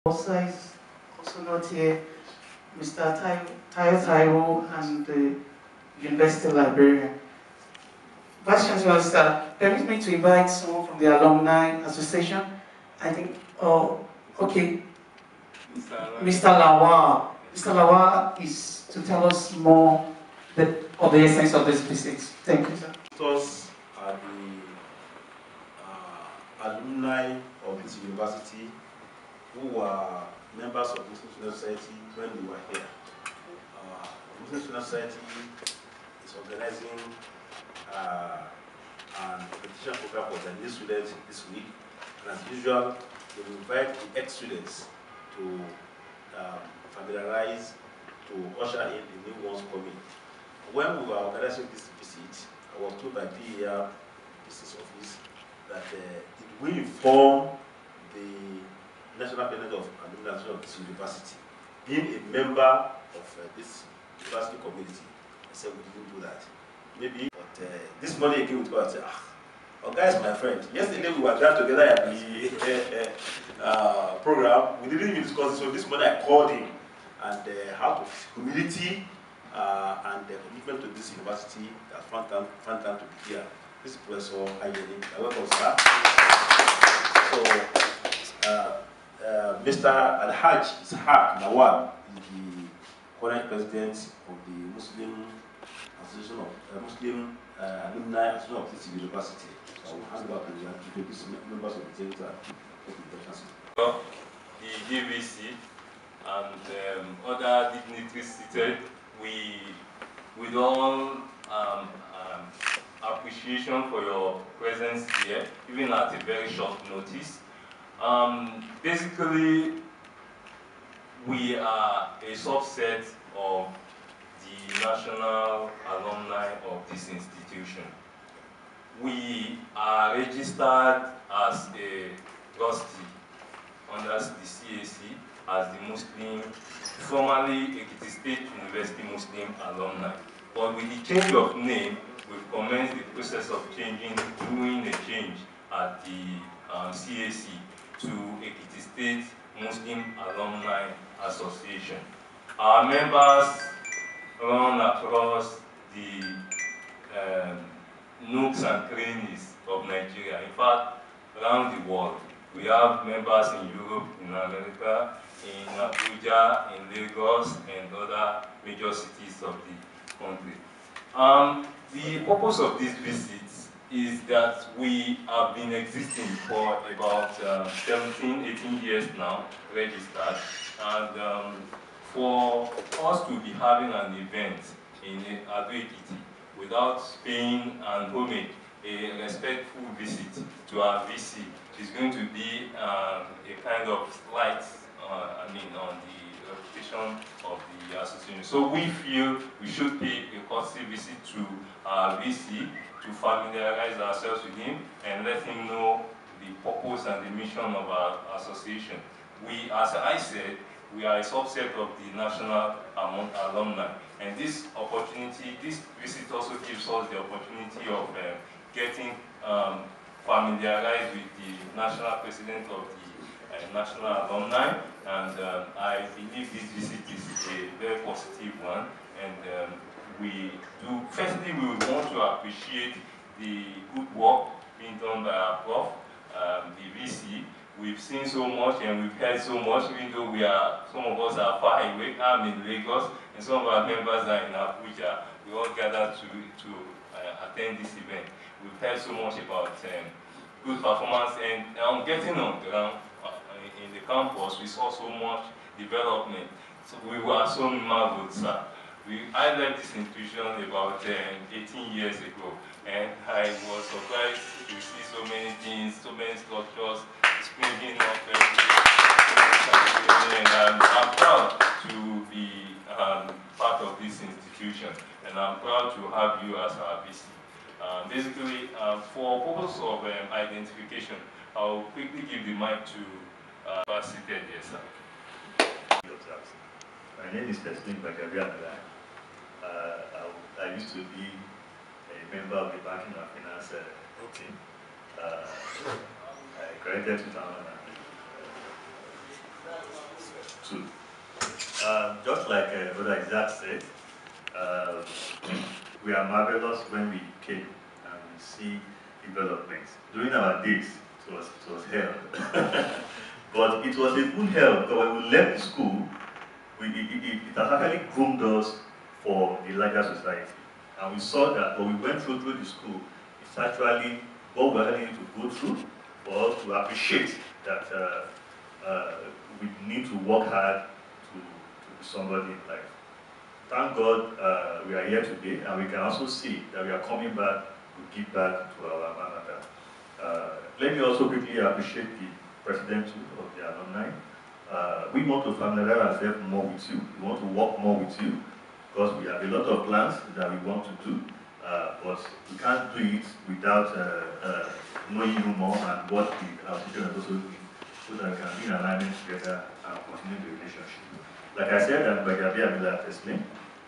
Also is also not here, Mr. Tayo Taiwo, and the University Librarian. Vice Chancellor, sir, permit me to invite someone from the Alumni Association. I think, oh, okay, Mr. Lawal. Mr. Lawal is to tell us more of the essence of this visit. Thank you, sir. Us are the alumni of this university who were members of the Muslim Student Society when we were here. The Muslim Student Society is organizing an competition program for the new students this week. And as usual, they will invite the ex-students to familiarize, to usher in the new ones coming. When we were organizing this visit, I was told by PER Business Office that it will inform the National President of Alumni of this university. Being a member of this university community, I said we didn't do that. Maybe, but this morning again we go and say, oh guys, my friend, yesterday we were gathered together at the program. We didn't even discuss it, so this morning I called him and out of humility and the commitment to this university, that's fun time to be here. This is Professor Ayeni. Welcome, sir. So, Mr. Al-Hajj Ishaq Nawab is the current president of the Muslim Association of Muslim Alumni Association of this university. So I will hand over to you to introduce members of the theater. The DVC and other dignitaries seated, with all appreciation for your presence here, even at a very short notice. Basically, we are a subset of the national alumni of this institution. We are registered as a trustee under the CAC as the Muslim, formerly Ekiti State University Muslim alumni. But with the change of name, we've commenced the process of doing a change at the CAC to Ekiti State Muslim Alumni Association. Our members run across the nooks and crannies of Nigeria. In fact, around the world. We have members in Europe, in America, in Abuja, in Lagos, and other major cities of the country. The purpose of this visit is that we have been existing for about 17, 18 years now, registered, and for us to be having an event in Ado Ekiti without paying an homage, a respectful visit to our VC is going to be a kind of slight, on the reputation of the association. So we feel we should pay a courtesy visit to our VC to familiarize ourselves with him and let him know the purpose and the mission of our association. We, as I said, we are a subset of the national alumni, and this opportunity, this visit also gives us the opportunity of getting familiarized with the national president of the national alumni, and I believe this visit is a very positive one. And firstly, we would want to appreciate the good work being done by our prof, the VC. We've seen so much and we've heard so much, even though some of us are far away. I'm in Lagos, and some of our members are in Abuja. We all gathered to attend this event. We've heard so much about good performance, and getting on ground in the campus, we saw so much development. So we were so marveled, sir. I left this institution about 18 years ago, and I was surprised to see so many things, so many structures springing up and I'm proud to be part of this institution, and I'm proud to have you as our VC. Basically, for purpose of identification, I'll quickly give the mic to seated here, sir. My name is Teslim Bakabian. I used to be a member of the Banking and Finance team. I graduated 2000. Two. Just like Brother Isaac said, we are marvelous when we came and we see developments. During our days, it was hell. But it was a good hell, because when we left the school, it has actually groomed us for the larger society. And we saw that when we went through the school, it's actually what we actually need to go through for us to appreciate that we need to work hard to be somebody in life. Thank God we are here today, and we can also see that we are coming back to give back to our mother. Let me also quickly appreciate the president of the alumni. We want to familiarize ourselves more with you. We want to work more with you, because we have a lot of plans that we want to do, but we can't do it without knowing you more and what our teacher is also doing, so that we can be in alignment together and continue the relationship. Like I said, I'm Bagabi Amila Teslim,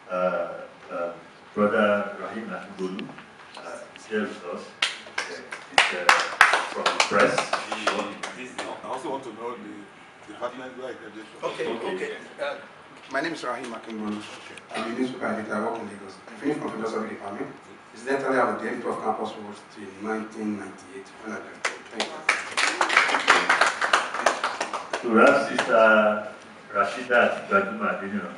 Brother Rahim Nakibolu is here with us. It's from the press. I also want to know the department where accreditation. Okay. My name is Rahim Akimbolu. I'm a newspaper editor. I work in Lagos. I finished from philosophy department. Incidentally, I was the editor of Campus World till 1998 when I graduated. Thank you. To have Sister Rashida Baduma.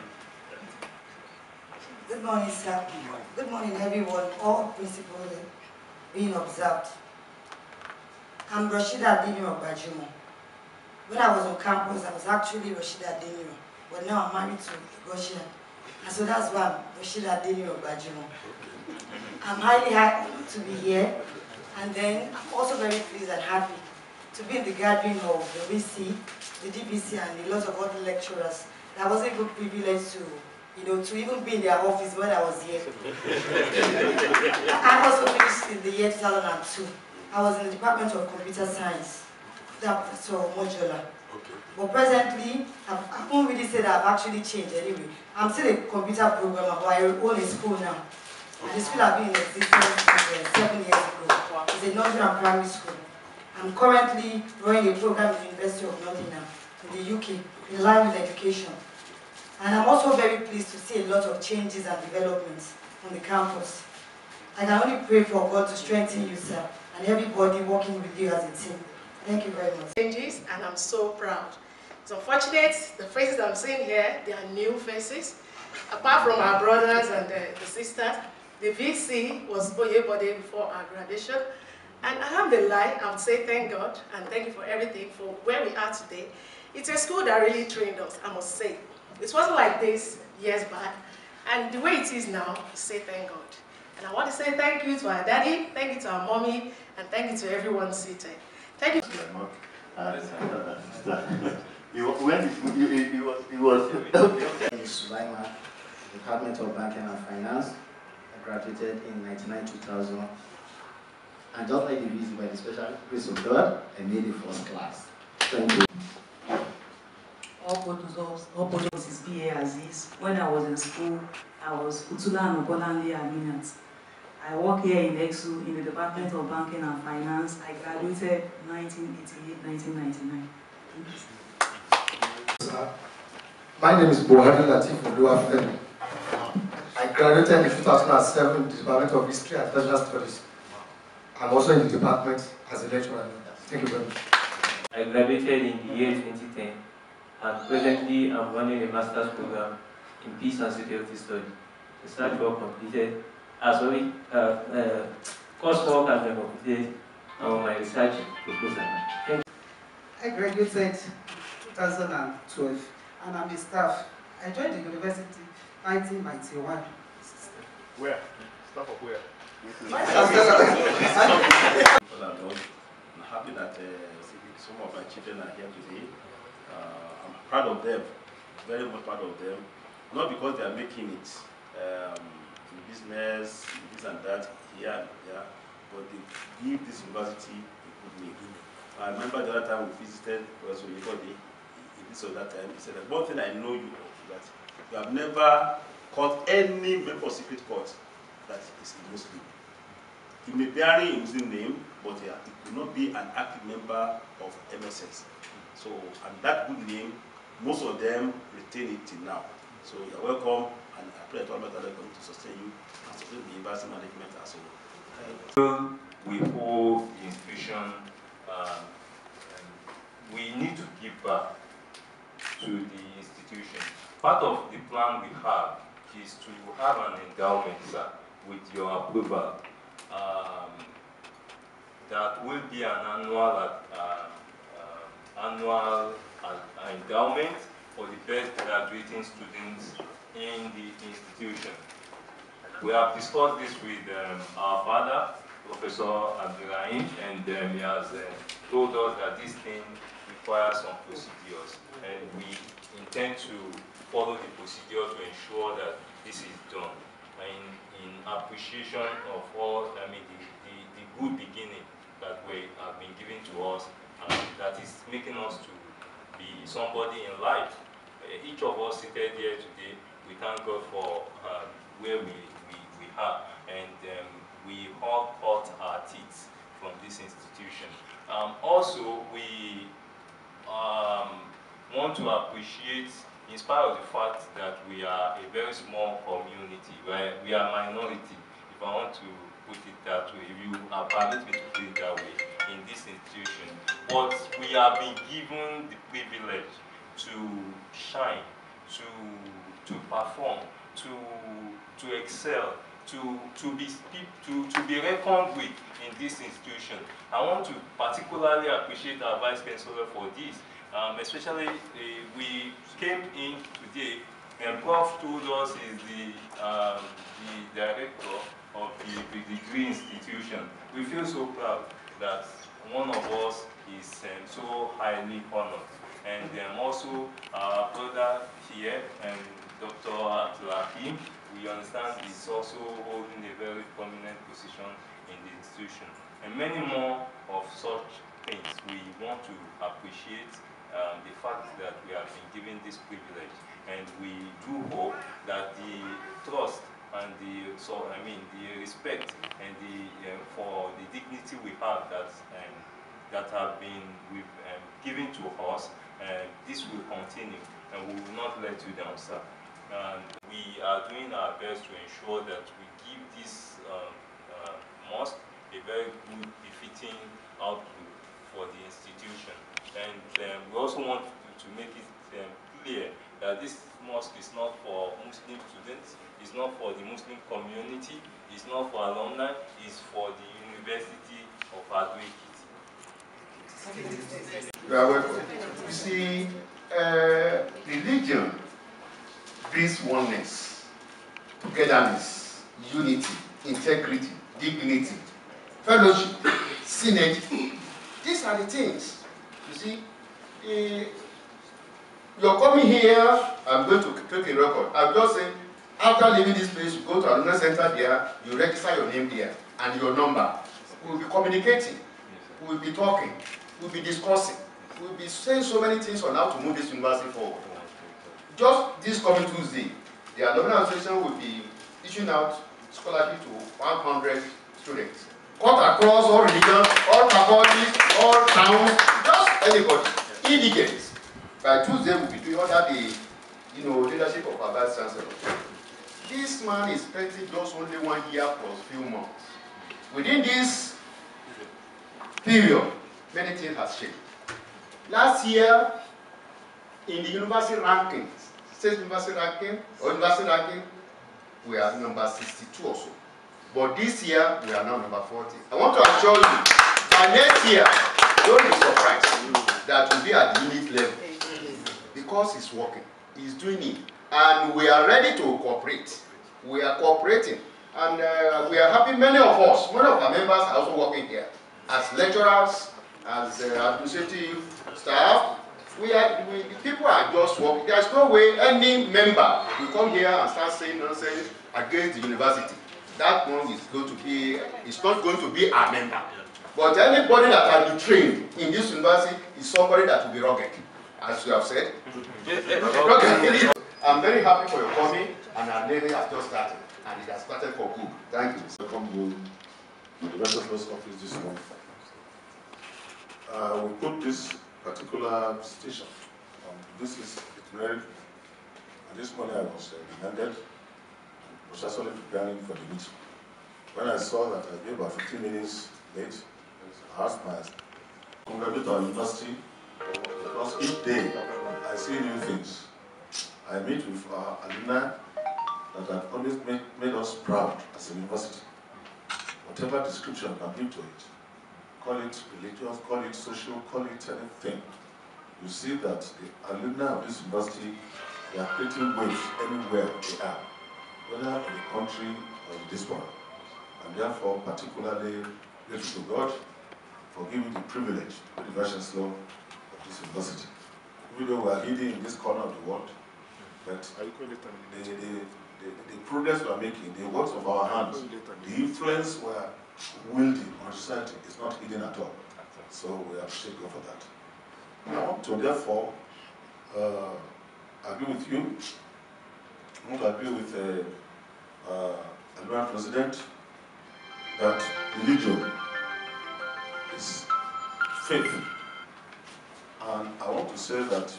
Good morning, sir. Good morning, everyone. All principals being observed. I'm Rashida Adeniro Bajimo. When I was on campus, I was actually Rashida Adeniro, but now I'm married to a Goshen. And so that's why I'm Rashida Adeniro Bajimo. I'm highly happy to be here, and then I'm also very pleased and happy to be in the gathering of the VC, the DPC, and a lot of other lecturers. I wasn't even privileged to even be in their office when I was here. I also finished in the year 2002. I was in the Department of Computer Science, so modular. Okay. But presently, I won't really say that I've actually changed anyway. I'm still a computer programmer, but I own a school now. And the school I've been in existence 7 years ago. It's a nursery and primary school. I'm currently running a program at the University of Nottingham in the UK, in line with education. And I'm also very pleased to see a lot of changes and developments on the campus. I can only pray for God to strengthen you, sir, and everybody working with you as a team. Thank you very much. Changes, and I'm so proud. It's unfortunate, the faces I'm seeing here, they are new faces. Apart from our brothers and the sisters, the VC was Oyebode before our graduation. And alhamdulillah, I would say thank God and thank you for everything for where we are today. It's a school that really trained us, I must say. It wasn't like this years back, and the way it is now, I say thank God. And I want to say thank you to our daddy, thank you to our mommy, and thank you to everyone seated. Thank you. He was Sulaiman, Department of Banking and Finance. I graduated in 1999-2000. And just like the VC, by the special grace of God, I made the first class. Thank you. All products is BA Aziz. When I was in school, I was Utula and Obolanle Aminat. I work here in EXU in the Department of Banking and Finance. I graduated 1988-1999. My name is Buhari Latif Oluwafemi. I graduated in 2007 in the Department of History and International Studies. I'm also in the department as a lecturer. Thank you very much. I graduated in the year 2010, and presently I'm running a master's program in Peace and Security Studies. Research work completed. Coursework has been completed on my research proposal. I graduated 2012, and I'm a staff. I joined the university 1991. Where? Staff of where? I'm happy that some of my children are here today. I'm proud of them, very much proud of them. Not because they are making it in business, this and that, here, but they give this university a good name. I remember the other time we visited Professor Yekode, this or that time, he said that one thing I know you of, that you have never caught any member of secret court that is a Muslim. He may vary in Muslim name, but he could not be an active member of MSS. So, and that good name, most of them retain it till now. So you're welcome, and I pray that Allah is going to sustain you and sustain the university management as well. We hold the institution, we need to give back to the institution. Part of the plan we have is to have an endowment, sir, with your approval. That will be an annual endowment for the best graduating students in the institution. We have discussed this with our father, Professor Abdurrahim, and he has told us that this thing requires some procedures, and we intend to follow the procedure to ensure that this is done in appreciation of all, the good beginning that we have been given to us, and that is making us to be somebody in life. Each of us seated here today, we thank God for where we are, and we all cut our teeth from this institution. Also, we want to appreciate, in spite of the fact that we are a very small community, where we are minority, if I want to put it that way, if you permit me to put it that way, in this institution. But we have been given the privilege to shine, to perform, to excel, to be reckoned with in this institution. I want to particularly appreciate our Vice Chancellor for this. Especially, we came in today, and Prof told us is the director of the degree institution. We feel so proud that one of us is so highly honored. And also our brother here, and Dr. Abdulhakim, we understand is also holding a very prominent position in the institution. And many more of such things we want to appreciate the fact that we have been given this privilege, and we do hope that the trust and the respect and for the dignity we have that have been given to us, this will continue, and we will not let you down, sir. And we are doing our best to ensure that we give this mosque a very good, befitting outlook for the institution. And we also want to make it clear that this mosque is not for Muslim students, it's not for the Muslim community, it's not for alumni, it's for the University of Ado-Ekiti. You are welcome. You see, religion brings oneness, togetherness, unity, integrity, dignity, fellowship, synergy. These are the things. You see, you're coming here, I'm going to take a record. I'll just say, after leaving this place, you go to another center there, you register your name there and your number. We'll be communicating, we'll be talking, we'll be discussing, we'll be saying so many things on how to move this university forward. Just this coming Tuesday, the Alumni Association will be issuing out scholarship to 100 students. Cut across all religions, all faculties, all towns, just anybody, indigents. By Tuesday, we'll be doing under the leadership of our Vice Chancellor. This man is spending just only 1 year plus few months. Within this period, many things have changed. Last year, in the university rankings, state university ranking or university ranking, we are number 62 or so. But this year, we are now number 40. I want to assure you, by next year, don't be surprised that we'll be at the unit level. Because it's working, he's doing it. And we are ready to cooperate. We are cooperating. And we are happy, many of us, many of our members are also working here. As lecturers, as administrative staff, people are just working. There's no way any member will come here and start saying nonsense against the university. That one is going to be, it's not going to be our member. But anybody that can be trained in this university is somebody that will be rugged, as you have said. I'm very happy for your coming, and our lady has just started, and it has started for good. Thank you. Welcome home to the rest of us office this month. We put this particular station. This is itinerary. And this morning I was demanded, was actually preparing for the meeting. When I saw that I gave about 15 minutes late, I asked my congratulate our university, because each day I see new things. I meet with our alumni that have always made us proud as a university. Whatever description you can give to it, call it religious, call it social, call it anything, you see that the alumni of this university, they are creating waves anywhere they are, whether in the country or in this world. And therefore, particularly grateful to God for giving the privilege to the Vice Chancellor of this university. Even though we are hidden in this corner of the world, but the progress we are making, the works of our hands, the influence we are wielding on society is not hidden at all. So we appreciate God for that. I want to therefore agree with you. I want to agree with the Alumni President that religion is faith. And I want to say that,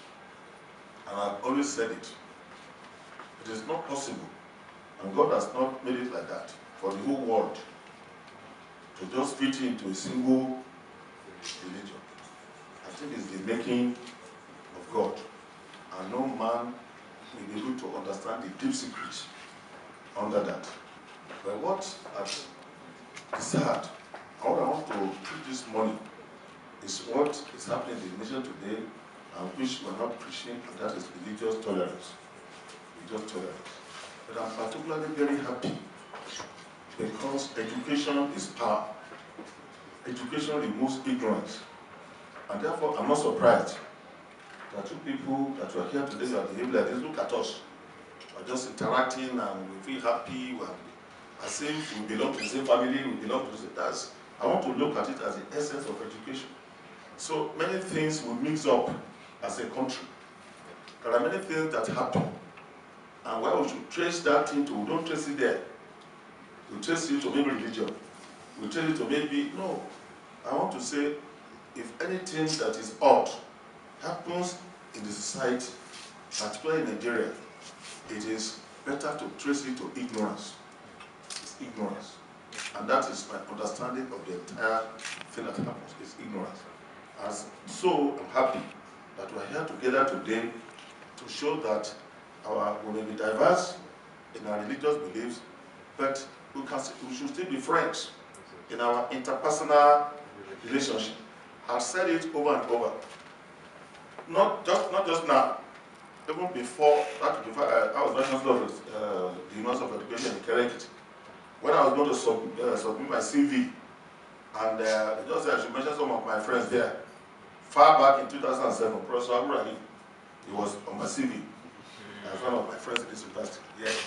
and I've always said it, it is not possible, and God has not made it like that, for the whole world to just fit into a single religion. I think it's the making of God, and no man will be able to understand the deep secrets under that. But what is sad, and what I want to put this morning is what is happening in the nation today, and which we are not preaching, and that is religious tolerance. Religious tolerance. But I'm particularly very happy because education is power. Education removes ignorance. And therefore, I'm not surprised that you people that are here today are behaving like this. Look at us. We're just interacting and we feel happy. We're as if we belong to the same family, we belong to the same. I want to look at it as the essence of education. So many things we mix up as a country. There are many things that happen. And why we should trace that into, we don't trace it there. We trace it to maybe religion. We trace it to maybe, no. I want to say, if anything that is odd happens in the society, particularly in Nigeria, it is better to trace it to ignorance. It's ignorance. And that is my understanding of the entire thing that happens, is ignorance. And so I'm happy that we are here together today to show that we may be diverse in our religious beliefs, but we should still be friends in our interpersonal relationship. I've said it over and over. Not just now. Even before I was Vice Chancellor of the University of Education in Kerekiti, when I was going to submit my CV, and just I should mention some of my friends there. Far back in 2007, Professor Abraham, he was on my CV. As one of my friends in this university. Yes.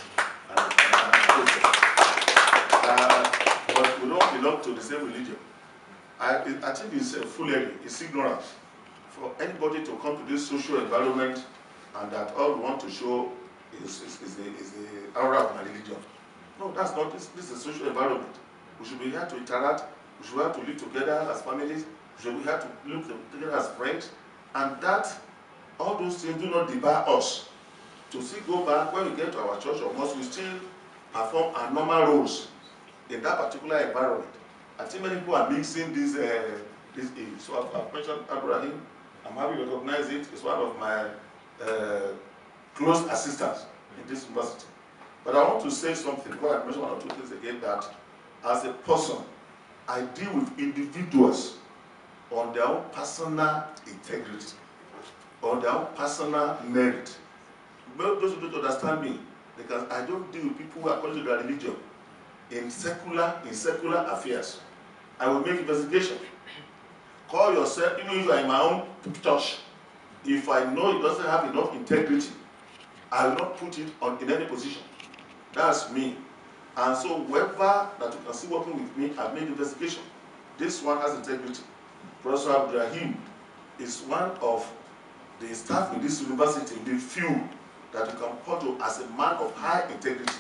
But we don't belong to the same religion. I think it's foolery, it's ignorance for anybody to come to this social environment and that all we want to show is the aura of my religion. No, that's not this. This is a social environment. We should be here to interact. We should be here to live together as families. We should be here to live together as friends. And that, all those things do not debar us to still go back when we get to our church or mosque. We still perform our normal roles in that particular environment. I think many people are mixing this age. So I've mentioned Abraham. I'm happy to recognize it. It's one of my close assistants in this university. But I want to say something, before I mention one or two things again, that as a person, I deal with individuals on their own personal integrity, on their own personal merit. But those who don't understand me, because I don't deal with people who are according to their religion in secular affairs. I will make investigation. Call yourself, even if you are in my own church, if I know it doesn't have enough integrity, I will not put it in any position. That's me. And so whoever that you can see working with me, I've made investigation. This one has integrity. Professor Abdurrahim is one of the staff in this university, the few that you can point to as a man of high integrity.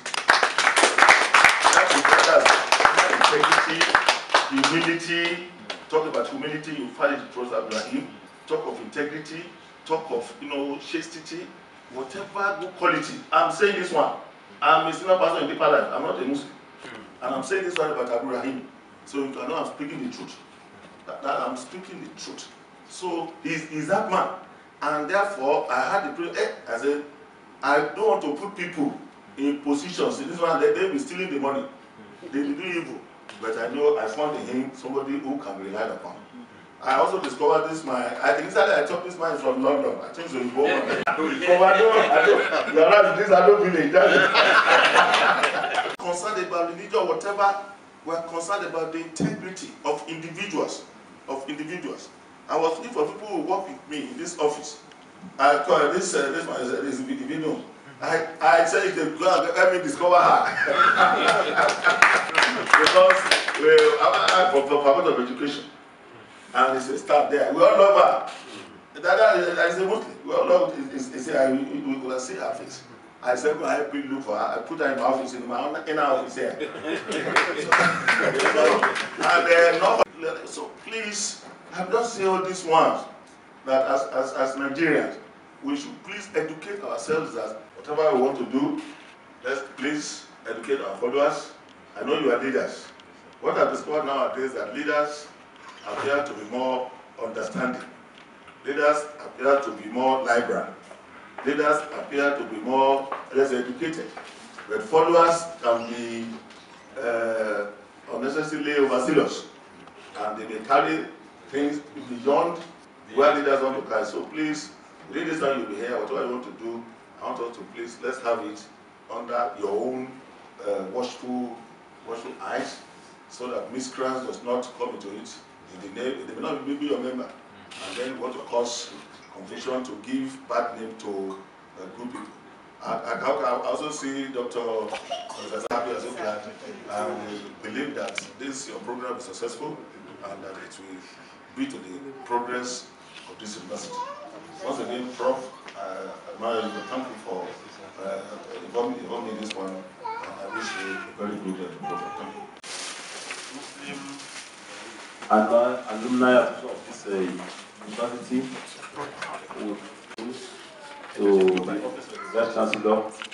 That is integrity, humility. Talk about humility, you find it in Professor Abdurrahim. talk of integrity, talk of, chastity, whatever good quality. I'm saying this one. I'm a senior pastor in deeper life. I'm not a Muslim. And I'm saying this one about Abu Rahim. So you know I'm speaking the truth. That I'm speaking the truth. So he's that man. And therefore, I had the privilege. I said, I don't want to put people in positions. In this one, they'll be stealing the money. They will do evil. But I know I found in him somebody who can be relied upon. I also discovered this man. Initially I took this man from London. I think so. I don't village. Concerned about religion, whatever, we're concerned about the integrity of individuals. I was looking for people who work with me in this office. I call this man is video. I said, let me discover her. Because I'm from Faculty of Education. And he said, start there. We all love her. I said, Muslim. We all love her. He said, we will see her face. I said, well, I help you look for her. I put her in my office, in our office here. So please, I'm just saying all these ones, that as Nigerians, we should please educate ourselves that whatever we want to do, let's please educate our followers. I know you are leaders. What I've discovered nowadays is that leaders appear to be more understanding. Leaders appear to be more liberal. Leaders appear to be more less educated. But followers can be unnecessarily overzealous. And they may carry things beyond where leaders want to carry. So please, within this time you'll be here, whatever you want to do, I want us to please, let's have it under your own watchful eyes, so that miscreants does not come into it. They may not be your member, and then want to cause confusion, to give bad name to good people. I also see Dr. Happy as glad. I believe that this your program is successful and that it will be to the progress of this university. Once again, Prof, I thank you for involving me in this one. And I wish you a very good program. Thank you. Muslim alumni of this university to the Vice Chancellor